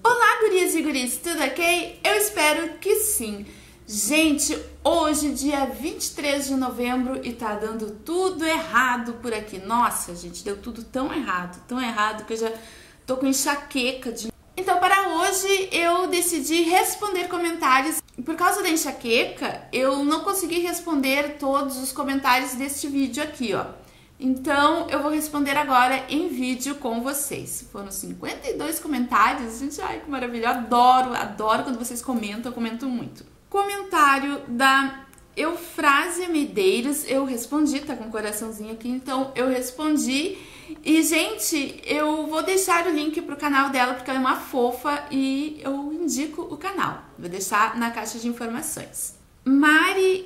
Olá, gurias e guris, tudo ok? Eu espero que sim. Gente, hoje, dia 23 de novembro, e tá dando tudo errado por aqui. Nossa, gente, deu tudo tão errado, que eu já tô com enxaqueca de... Então, para hoje, eu decidi responder comentários. Por causa da enxaqueca, eu não consegui responder todos os comentários deste vídeo aqui, ó. Então, eu vou responder agora em vídeo com vocês. Foram 52 comentários. Gente, ai, que maravilha. Eu adoro quando vocês comentam. Eu comento muito. Comentário da Eufrásia Medeiros. Eu respondi, tá com um coraçãozinho aqui. Então, eu respondi. E, gente, eu vou deixar o link pro canal dela, porque ela é uma fofa e eu indico o canal. Vou deixar na caixa de informações. Mari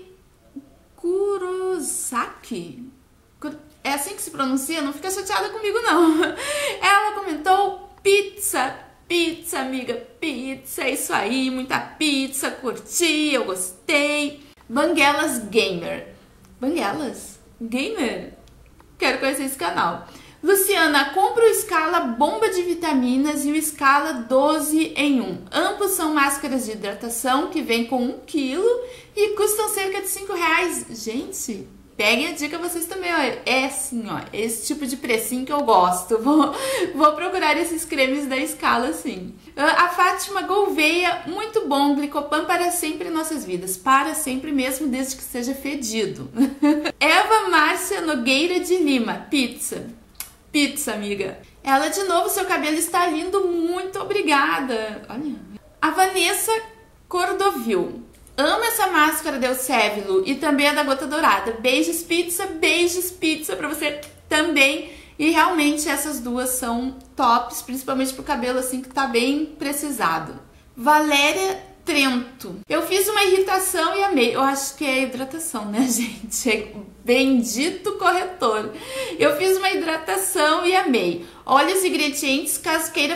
Kurosaki. É assim que se pronuncia? Não fica chateada comigo, não. Ela comentou pizza, amiga, pizza, é isso aí, muita pizza, curti, eu gostei. Banguelas Gamer. Banguelas? Gamer? Quero conhecer esse canal. Luciana, compra o Scala Bomba de Vitaminas e o Scala 12 em 1. Ambos são máscaras de hidratação que vêm com 1 kg e custam cerca de R$5. Gente... Peguem a dica vocês também, ó. É assim, ó, esse tipo de precinho que eu gosto. Vou procurar esses cremes da Scala, sim. A Fátima Gouveia, muito bom. Glicopan para sempre em nossas vidas. Para sempre mesmo, desde que seja fedido. Eva Márcia Nogueira de Lima, pizza. Pizza, amiga. Ela, de novo, seu cabelo está lindo. Muito obrigada. Olha. A Vanessa Cordovil. Amo essa máscara da Eusébio e também a da Gota Dourada. Beijos pizza pra você também. E realmente essas duas são tops, principalmente pro cabelo assim que tá bem precisado. Valéria Trento. Eu fiz uma irritação e amei. Eu acho que é hidratação, né, gente? É bendito corretor. Eu fiz uma hidratação e amei. Olha os ingredientes caso queira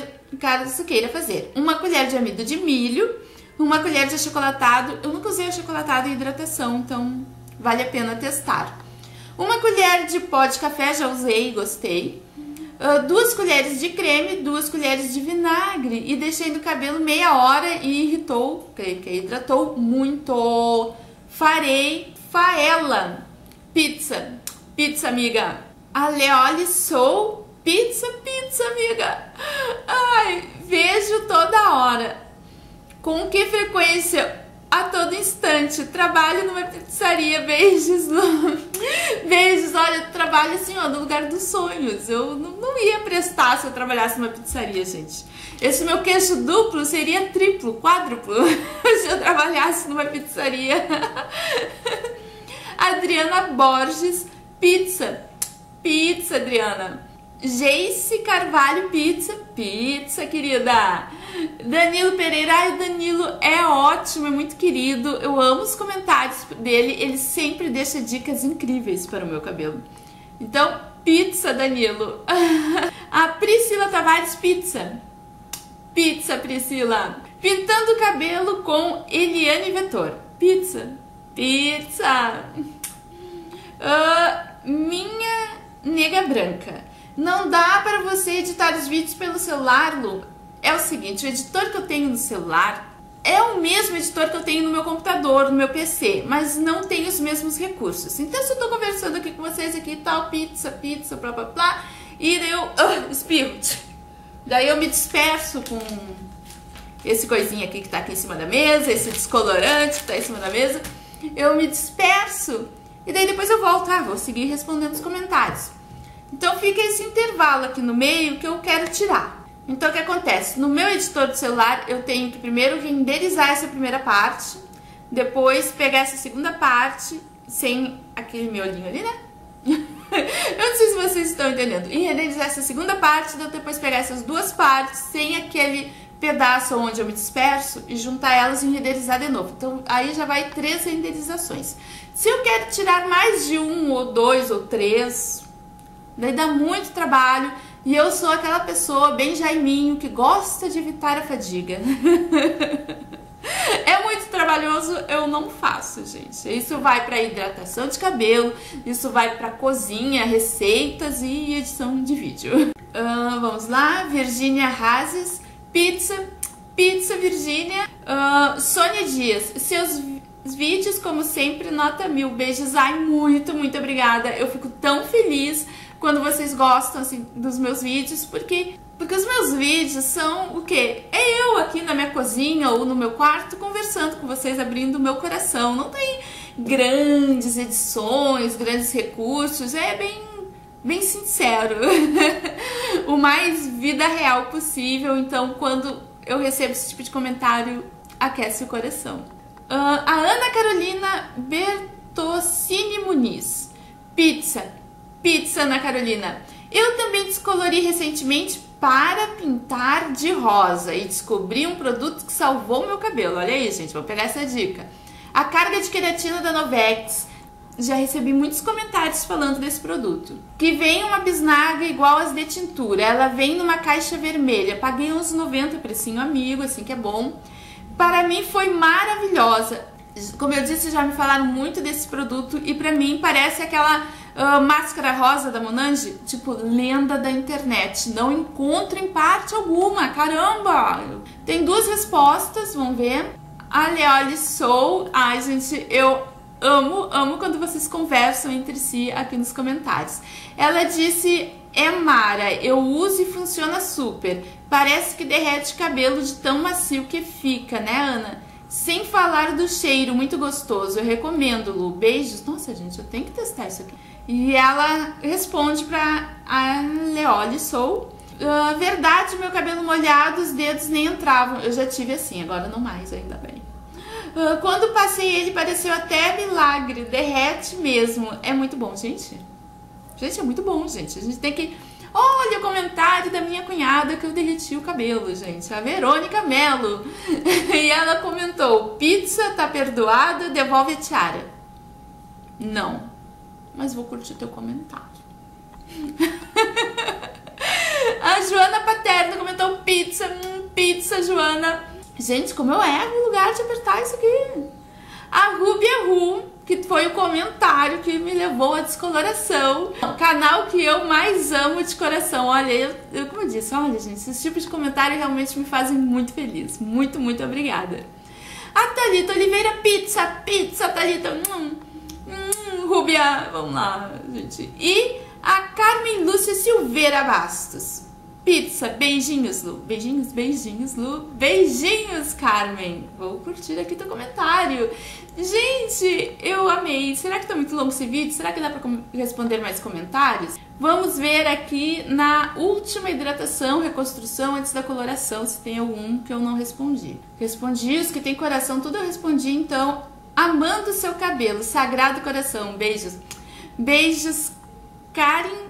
fazer. Uma colher de amido de milho. Uma colher de achocolatado, eu nunca usei achocolatado em hidratação, então vale a pena testar. Uma colher de pó de café, já usei e gostei. 2 colheres de creme, 2 colheres de vinagre e deixei no cabelo meia hora e irritou, creio que hidratou muito. Farei faela. Pizza, amiga. Aleole Sou, pizza, amiga. Ai, vejo toda hora. Com que frequência? A todo instante. Trabalho numa pizzaria. Beijos. Beijos. Olha, eu trabalho assim, ó, no lugar dos sonhos. Eu não ia prestar se eu trabalhasse numa pizzaria, gente. Esse meu queixo duplo seria triplo, quádruplo, se eu trabalhasse numa pizzaria. Adriana Borges, pizza, Adriana. Geice Carvalho, pizza, querida. Danilo Pereira, ai, Danilo é ótimo, é muito querido. Eu amo os comentários dele, ele sempre deixa dicas incríveis para o meu cabelo. Então, pizza, Danilo. A Priscila Tavares, pizza, Priscila. Pintando o cabelo com Eliane Vetor, pizza. Minha nega branca. Não dá para você editar os vídeos pelo celular, Lu. É o seguinte, o editor que eu tenho no celular é o mesmo editor que eu tenho no meu computador, no meu PC, mas não tem os mesmos recursos. Então, se eu tô conversando aqui com vocês aqui e tal, pizza, blá, blá, blá, e daí eu espirro. Daí eu me disperso com esse coisinha aqui que tá aqui em cima da mesa, esse descolorante que tá em cima da mesa. Eu me disperso e daí depois eu volto. Vou seguir respondendo os comentários. Então fica esse intervalo aqui no meio que eu quero tirar. Então o que acontece? No meu editor de celular eu tenho que primeiro renderizar essa primeira parte, depois pegar essa segunda parte, sem aquele miolinho ali, né? Eu não sei se vocês estão entendendo. E renderizar essa segunda parte, depois pegar essas duas partes, sem aquele pedaço onde eu me disperso, e juntar elas e renderizar de novo. Então aí já vai 3 renderizações. Se eu quero tirar mais de 1 ou 2 ou 3... daí dá muito trabalho e eu sou aquela pessoa bem Jaiminho que gosta de evitar a fadiga. É muito trabalhoso, eu não faço, gente. Isso vai para hidratação de cabelo, isso vai para cozinha, receitas e edição de vídeo. Vamos lá, Virgínia Razes. Pizza Virgínia, Sônia Dias, seus vídeos, como sempre, nota 1000. Beijos, ai, muito obrigada. Eu fico tão feliz quando vocês gostam, assim, dos meus vídeos, porque os meus vídeos são o quê? É eu aqui na minha cozinha ou no meu quarto conversando com vocês, abrindo o meu coração. Não tem grandes edições, grandes recursos, é bem sincero. O mais vida real possível. Então, quando eu recebo esse tipo de comentário, aquece o coração. A Ana Carolina Bertocini Muniz. Pizza, Ana Carolina. Eu também descolori recentemente para pintar de rosa e descobri um produto que salvou meu cabelo. Olha aí, gente, vou pegar essa dica. A carga de queratina da Novex. Já recebi muitos comentários falando desse produto. Que vem uma bisnaga igual as de tintura. Ela vem numa caixa vermelha. Paguei uns 90, precinho amigo, assim que é bom. Para mim foi maravilhosa. Como eu disse, já me falaram muito desse produto e pra mim parece aquela máscara rosa da Monange, tipo lenda da internet. Não encontro em parte alguma, caramba! Tem duas respostas, vamos ver. A Leole Sou. Ai, gente, eu amo quando vocês conversam entre si aqui nos comentários. Ela disse: é Mara, eu uso e funciona super. Parece que derrete cabelo de tão macio que fica, né, Ana? Sem falar do cheiro, muito gostoso. Eu recomendo, Lu. Beijos. Nossa, gente, eu tenho que testar isso aqui. E ela responde pra a Leole Sou: verdade, meu cabelo molhado, os dedos nem entravam. Eu já tive assim, agora não mais, ainda bem. Quando passei ele, pareceu até milagre. Derrete mesmo. É muito bom, gente. Gente, é muito bom, gente. A gente tem que... Olha o comentário da minha cunhada que eu derreti o cabelo, gente. A Verônica Mello. E ela comentou: pizza, tá perdoada, devolve a tiara. Não. Mas vou curtir teu comentário. A Joana Paterno comentou: pizza, Joana. Gente, como eu erro o lugar de apertar isso aqui. A Rubia Ru, que foi o comentário que me levou à descoloração. O canal que eu mais amo de coração. Olha, como eu disse, olha, gente, esse tipo de comentário realmente me fazem muito feliz. Muito obrigada. A Thalita Oliveira, pizza, Thalita. Rubia, vamos lá, gente. E a Carmen Lúcia Silveira Bastos. Pizza, beijinhos, Lu. Beijinhos, Lu. Beijinhos, Carmen. Vou curtir aqui teu comentário. Gente, eu amei. Será que tá muito longo esse vídeo? Será que dá pra responder mais comentários? Vamos ver aqui na última hidratação, reconstrução antes da coloração, se tem algum que eu não respondi. Respondi os que tem coração, tudo eu respondi, então. Amando o seu cabelo, sagrado coração. Beijos. Beijos, Karen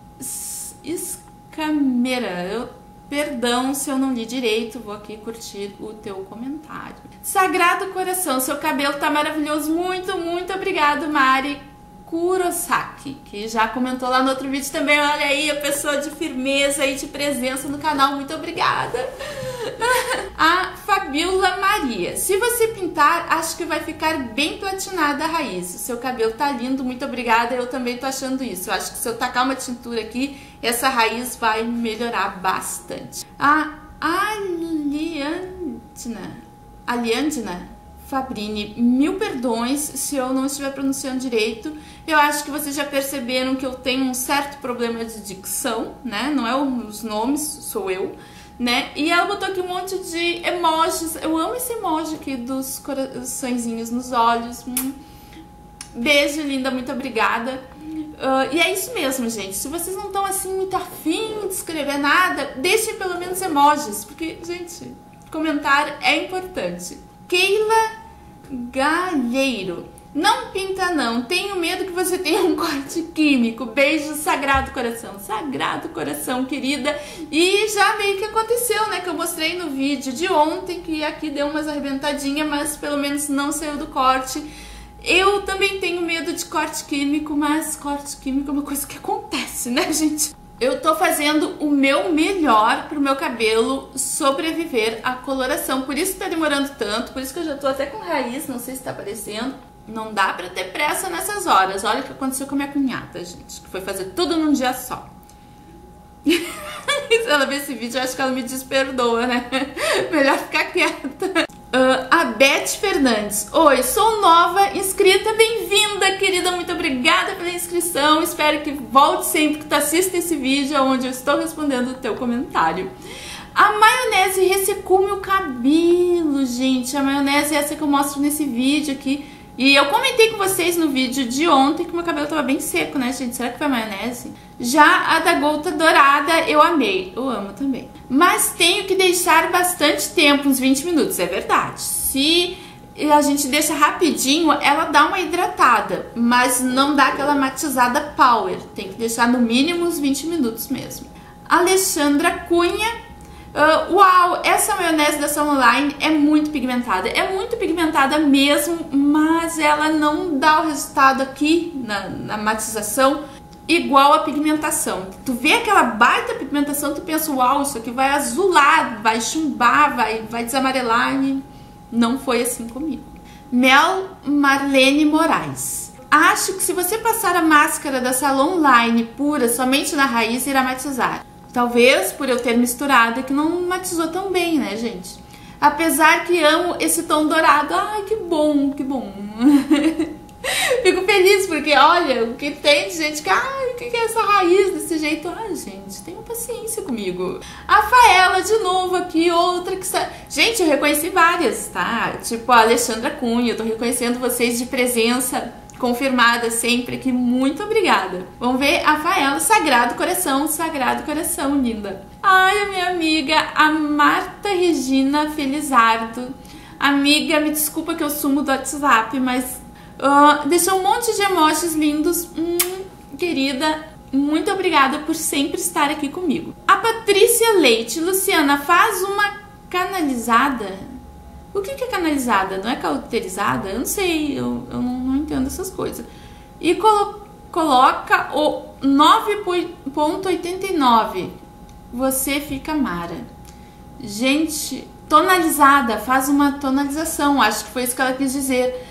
Câmera, perdão se eu não li direito, vou aqui curtir o teu comentário. Sagrado coração, seu cabelo tá maravilhoso, muito obrigado, Mari Kurosaki, que já comentou lá no outro vídeo também. Olha aí, a pessoa de firmeza e de presença no canal, muito obrigada. A Fabiola Maria: se você pintar, acho que vai ficar bem platinada a raiz. O seu cabelo tá lindo, muito obrigada. Eu também tô achando isso. Eu acho que se eu tacar uma tintura aqui, essa raiz vai melhorar bastante. A Aliandina Fabrini, mil perdões se eu não estiver pronunciando direito. Eu acho que vocês já perceberam que eu tenho um certo problema de dicção, né? Não é os nomes, sou eu, né? E ela botou aqui um monte de emojis. Eu amo esse emoji aqui dos coraçõezinhos nos olhos. Beijo, linda, muito obrigada. E é isso mesmo, gente. Se vocês não estão assim muito afim de escrever nada, deixem pelo menos emojis, porque, gente, comentário é importante. Keila Galheiro: não pinta não, tenho medo que você tenha um corte químico. Beijo, sagrado coração, querida. E já meio que aconteceu, né, que eu mostrei no vídeo de ontem, que aqui deu umas arrebentadinhas, mas pelo menos não saiu do corte. Eu também tenho medo de corte químico, mas corte químico é uma coisa que acontece, né, gente? Eu tô fazendo o meu melhor pro meu cabelo sobreviver à coloração. Por isso que tá demorando tanto, por isso que eu já tô até com raiz, não sei se tá aparecendo. Não dá pra ter pressa nessas horas. Olha o que aconteceu com a minha cunhada, gente, que foi fazer tudo num dia só. Se ela ver esse vídeo, eu acho que ela me desperdoa, né? Melhor ficar quieta. A Beth Fernandes. Oi, sou nova inscrita, bem-vinda, querida, muito obrigada pela inscrição. Espero que volte sempre que tu assista esse vídeo onde eu estou respondendo o teu comentário. A maionese ressecou meu cabelo, gente. A maionese é essa que eu mostro nesse vídeo aqui. E eu comentei com vocês no vídeo de ontem que meu cabelo tava bem seco, né, gente? Será que foi a maionese? Já a da gota dourada eu amei. Eu amo também. Mas tenho que deixar bastante tempo, uns 20 minutos, é verdade. Se a gente deixa rapidinho, ela dá uma hidratada, mas não dá aquela matizada power. Tem que deixar no mínimo uns 20 minutos mesmo. Alexandra Cunha. Uau, essa maionese da Salon Line é muito pigmentada mesmo, mas ela não dá o resultado aqui na matização igual a pigmentação. Tu vê aquela baita pigmentação, tu pensa, uau, isso aqui vai azular, vai chumbar, vai desamarelar, e não foi assim comigo. Mel Marlene Moraes. Acho que se você passar a máscara da Salon Line pura somente na raiz, irá matizar. Talvez por eu ter misturado é que não matizou tão bem, né, gente? Apesar que amo esse tom dourado. Ai, que bom, que bom. Fico feliz porque, olha, o que tem de gente que... Ai, o que é essa raiz desse jeito? Ai, gente, tenham paciência comigo. A Faela, de novo aqui, outra que... Gente, eu reconheci várias, tá? Tipo a Alexandra Cunha, eu tô reconhecendo vocês de presença confirmada sempre aqui, muito obrigada. Vamos ver a Faela, Sagrado Coração, linda. Ai, a minha amiga, a Marta Regina Felizardo. Amiga, me desculpa que eu sumo do WhatsApp, mas deixou um monte de emojis lindos. Querida, muito obrigada por sempre estar aqui comigo. A Patrícia Leite. Luciana, faz uma canalizada. O que é canalizada? Não é cauterizada? Eu não sei, eu não entendo essas coisas. E coloca o 9.89. Você fica mara. Gente, tonalizada, faz uma tonalização. Acho que foi isso que ela quis dizer.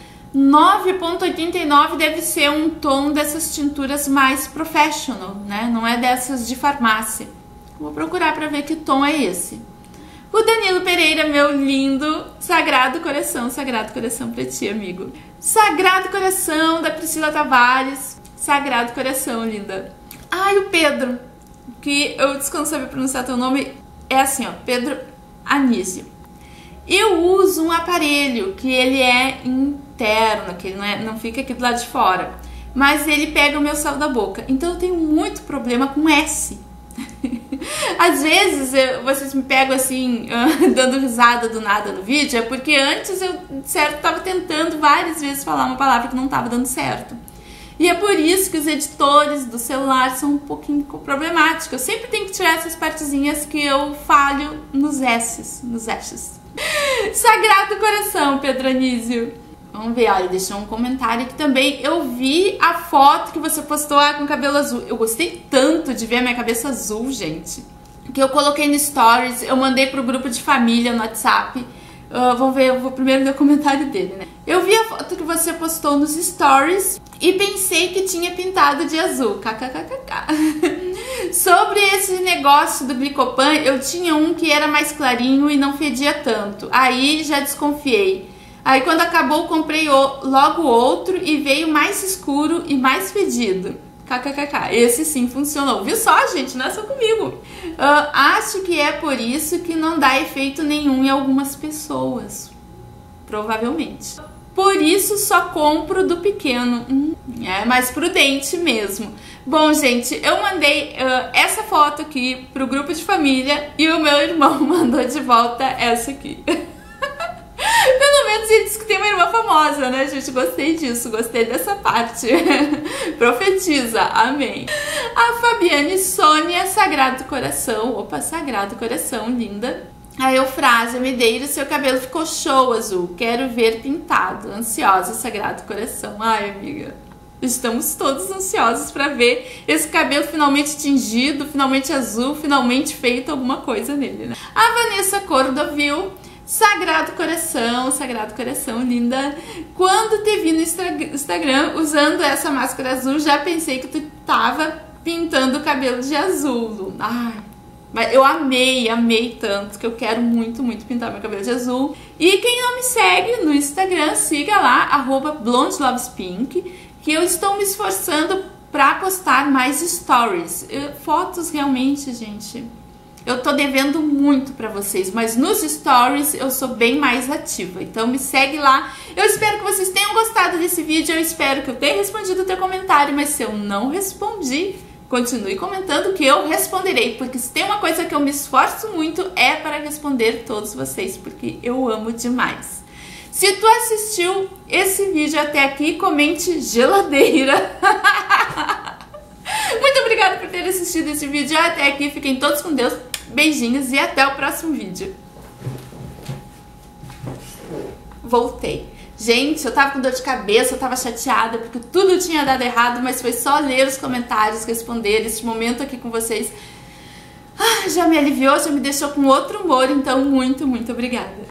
9.89 deve ser um tom dessas tinturas mais professional, né? Não é dessas de farmácia. Vou procurar para ver que tom é esse. O Danilo Pereira, meu lindo, Sagrado Coração pra ti, amigo. Sagrado Coração, da Priscila Tavares, Sagrado Coração, linda. Ai, o Pedro, que eu não sabia pronunciar teu nome, é assim, ó, Pedro Anísio. Eu uso um aparelho que ele é interno, que ele não fica aqui do lado de fora, mas ele pega o meu céu da boca, então eu tenho muito problema com S. Às vezes vocês me pegam assim, dando risada do nada no vídeo, é porque antes eu, certo, tava tentando várias vezes falar uma palavra que não tava dando certo. E é por isso que os editores do celular são um pouquinho problemáticos. Eu sempre tenho que tirar essas partezinhas que eu falho nos S's, Sagrado Coração, Pedro Anísio. Vamos ver, olha, deixou um comentário aqui também. Eu vi a foto que você postou com cabelo azul. Eu gostei tanto de ver a minha cabeça azul, gente, que eu coloquei no Stories, eu mandei pro grupo de família no WhatsApp. Vamos ver, eu vou primeiro ler o comentário dele, né? Eu vi a foto que você postou nos Stories e pensei que tinha pintado de azul. KKKKK. Sobre esse negócio do Glicopan, eu tinha um que era mais clarinho e não fedia tanto. Aí já desconfiei. Aí quando acabou, comprei logo outro e veio mais escuro e mais fedido. KKKK. Esse sim funcionou. Viu só, gente? Não é só comigo. Acho que é por isso que não dá efeito nenhum em algumas pessoas. Provavelmente. Por isso só compro do pequeno. É mais prudente mesmo. Bom, gente, eu mandei essa foto aqui pro grupo de família e o meu irmão mandou de volta essa aqui. Pelo menos ele disse que tem uma irmã famosa, né, gente? Gostei disso, gostei dessa parte. Profetiza, amém. A Fabiane Sônia, Sagrado Coração. Opa, Sagrado Coração, linda. A Eufrásia Medeiros, seu cabelo ficou show, azul. Quero ver pintado. Ansiosa, Sagrado Coração. Ai, amiga. Estamos todos ansiosos para ver esse cabelo finalmente tingido, finalmente azul, finalmente feito alguma coisa nele, né? A Vanessa Cordovil, Sagrado Coração, linda. Quando te vi no Instagram usando essa máscara azul, já pensei que tu tava pintando o cabelo de azul, Lu. Ai, mas eu amei tanto que eu quero muito pintar meu cabelo de azul. E quem não me segue no Instagram, siga lá, @blondelovespink, que eu estou me esforçando pra postar mais stories. Fotos realmente, gente, eu tô devendo muito pra vocês, mas nos stories eu sou bem mais ativa. Então me segue lá. Eu espero que vocês tenham gostado desse vídeo, eu espero que eu tenha respondido o teu comentário, mas se eu não respondi, continue comentando que eu responderei, porque se tem uma coisa que eu me esforço muito é para responder todos vocês, porque eu amo demais. Se tu assistiu esse vídeo até aqui, comente geladeira. Muito obrigada por ter assistido esse vídeo até aqui. Fiquem todos com Deus. Beijinhos e até o próximo vídeo. Voltei. Gente, eu tava com dor de cabeça, eu tava chateada porque tudo tinha dado errado, mas foi só ler os comentários, responder esse momento aqui com vocês. Já me aliviou, já me deixou com outro humor, então muito obrigada.